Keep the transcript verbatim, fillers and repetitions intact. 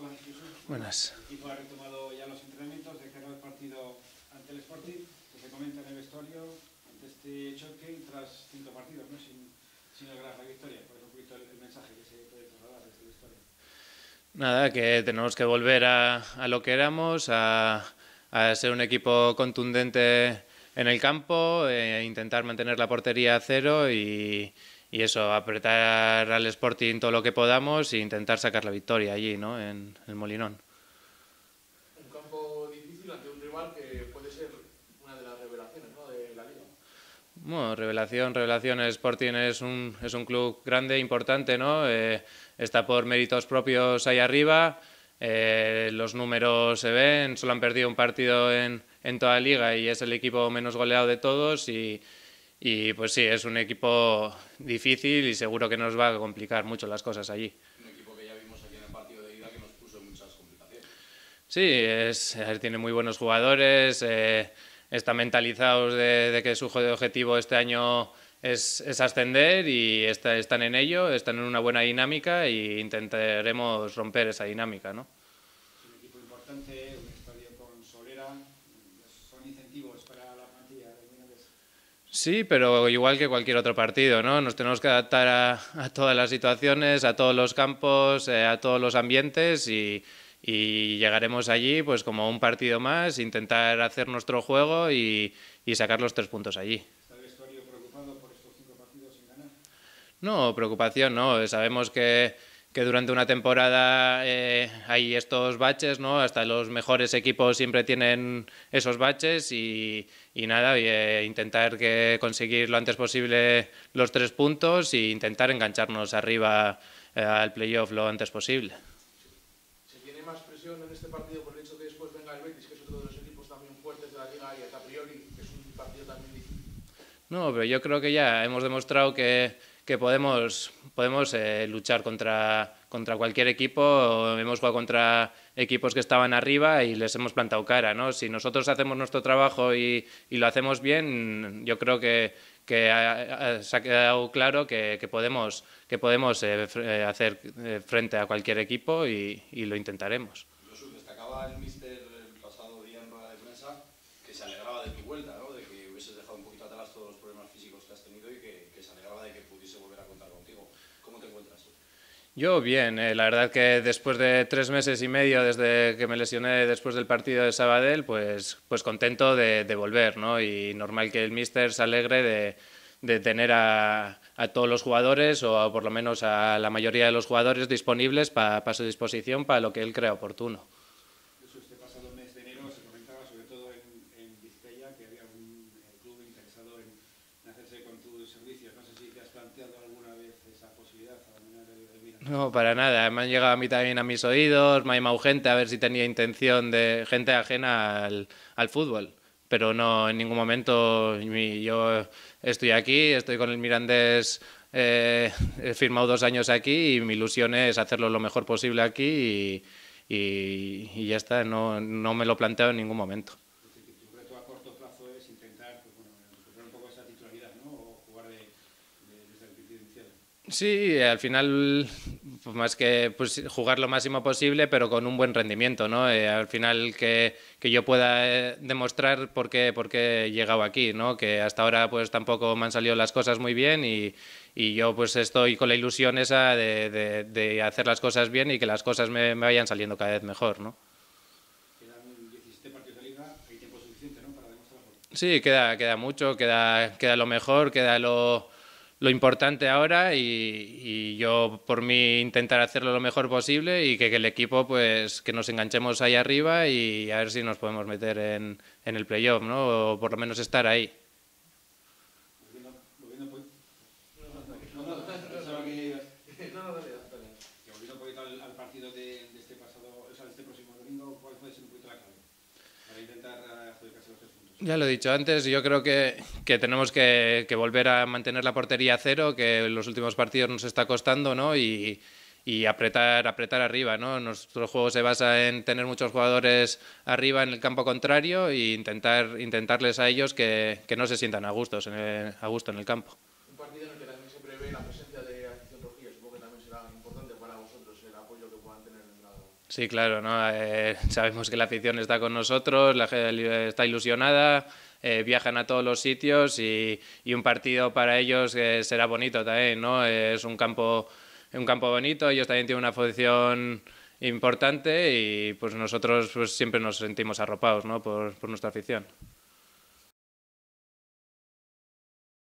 Hola, Jesús. Buenas. El equipo ha retomado ya los entrenamientos de cara al partido ante el Sporting, que se comenta en el vestuario ante este choque tras cinco partidos, ¿no? sin, sin lograr la victoria. ¿Cuál es un poquito el, el mensaje que se puede trasladar desde el vestuario? Nada, que tenemos que volver a, a lo que éramos, a, a ser un equipo contundente en el campo, e intentar mantener la portería a cero y, y eso, apretar al Sporting todo lo que podamos e intentar sacar la victoria allí, ¿no? En el Molinón. Un campo difícil ante un rival que puede ser una de las revelaciones, ¿no?, de la liga. Bueno, revelación, revelación. El Sporting es un, es un club grande, importante, ¿no? Eh, está por méritos propios ahí arriba. Eh, los números se ven, solo han perdido un partido en, en toda la liga y es el equipo menos goleado de todos y, y pues sí, es un equipo difícil y seguro que nos va a complicar mucho las cosas allí. Un equipo que ya vimos aquí en el partido de ida que nos puso en muchas complicaciones. Sí, es, tiene muy buenos jugadores, eh, están mentalizados de, de que su objetivo este año es, es ascender y está, están en ello, están en una buena dinámica e intentaremos romper esa dinámica, ¿no? Es un equipo importante, un estadio con solera, son incentivos para la plantilla del Mirandés. Sí, pero igual que cualquier otro partido, ¿no? Nos tenemos que adaptar a, a todas las situaciones, a todos los campos, eh, a todos los ambientes y, y llegaremos allí pues como un partido más, intentar hacer nuestro juego y, y sacar los tres puntos allí. ¿Está el vestuario preocupado por estos cinco partidos sin ganar? No, preocupación no. Sabemos que, que durante una temporada eh, hay estos baches, ¿no? Hasta los mejores equipos siempre tienen esos baches y, y nada, y, eh, intentar que conseguir lo antes posible los tres puntos e intentar engancharnos arriba eh, al playoff lo antes posible. ¿Se tiene más presión en este partido por el hecho que después venga el Betis, que es otro de los equipos también fuertes de la liga, y a priori, que es un partido también difícil? No, pero yo creo que ya hemos demostrado que, que podemos, podemos eh, luchar contra, contra cualquier equipo. Hemos jugado contra equipos que estaban arriba y les hemos plantado cara, ¿no? Si nosotros hacemos nuestro trabajo y, y lo hacemos bien, yo creo que, que ha, ha, se ha quedado claro que, que podemos, que podemos eh, hacer frente a cualquier equipo y, y lo intentaremos. Jesús, destacaba el míster el pasado día en rueda de prensa que se alegraba de tu vuelta, ¿no? De que hubieses dejado un poquito atrás todos los problemas físicos que has tenido y que, que se alegraba de que pudiese volver a contar contigo. ¿Cómo te encuentras? Yo bien, eh, la verdad que después de tres meses y medio desde que me lesioné después del partido de Sabadell, pues, pues contento de, de volver, ¿no? Y normal que el míster se alegre de, de tener a, a todos los jugadores o a, por lo menos a la mayoría de los jugadores disponibles para pa su disposición para lo que él crea oportuno. Jesús, este pasado mes de enero se comentaba sobre todo en, en Vizcaya que había un eh, club interesado en, en hacerse con tus servicios. No sé si te has planteado alguna vez esa posibilidad a abandonar el, el Mirandés. No, para nada. Me han llegado a mí también a mis oídos, me ha llamado gente a ver si tenía intención de gente ajena al, al fútbol. Pero no, en ningún momento. Yo estoy aquí, estoy con el Mirandés, eh, he firmado dos años aquí y mi ilusión es hacerlo lo mejor posible aquí y, y, y ya está, no, no me lo planteo en ningún momento. Es decir, que tu reto a corto plazo es intentar pues, bueno, recuperar un poco esa titularidad, ¿no? O jugar de, de, desde el principio inicial. Sí, al final, pues más que pues, jugar lo máximo posible, pero con un buen rendimiento, ¿no? Eh, al final que, que yo pueda eh, demostrar por qué, por qué he llegado aquí, ¿no? Que hasta ahora pues tampoco me han salido las cosas muy bien y, y yo pues estoy con la ilusión esa de, de, de hacer las cosas bien y que las cosas me, me vayan saliendo cada vez mejor, ¿no? Quedan diecisiete partidos de liga, hay tiempo suficiente, ¿no? Para demostrarlo. Sí, queda, queda mucho, queda, queda lo mejor, queda lo... lo importante ahora y, y yo por mí intentar hacerlo lo mejor posible y que, que el equipo pues que nos enganchemos ahí arriba y a ver si nos podemos meter en, en el playoff, ¿no? O por lo menos estar ahí. Volviendo, volviendo, pues, no, no, pensaba que, No, no, dale, dale. que volviendo un poquito al, al partido de, de este pasado, o sea, de este próximo domingo, ¿cuál puede ser un poquito la clave para intentar adjudicarse los tres puntos? Ya lo he dicho antes, yo creo que, que tenemos que, que volver a mantener la portería a cero, que en los últimos partidos nos está costando, ¿no? Y, y apretar, apretar arriba, ¿no? Nuestro juego se basa en tener muchos jugadores arriba en el campo contrario e intentar, intentarles a ellos que, que no se sientan a, gustos en el, a gusto en el campo. Un partido en el que también se prevé la presencia de afición rojilla, supongo que también será importante para vosotros el apoyo que puedan tener en el lado. Sí, claro, ¿no? Eh, sabemos que la afición está con nosotros, la gente está ilusionada, eh, viajan a todos los sitios y, y un partido para ellos eh, será bonito también, ¿no? Eh, es un campo, un campo bonito, ellos también tienen una afición importante y pues nosotros pues, siempre nos sentimos arropados, ¿no? por, por nuestra afición.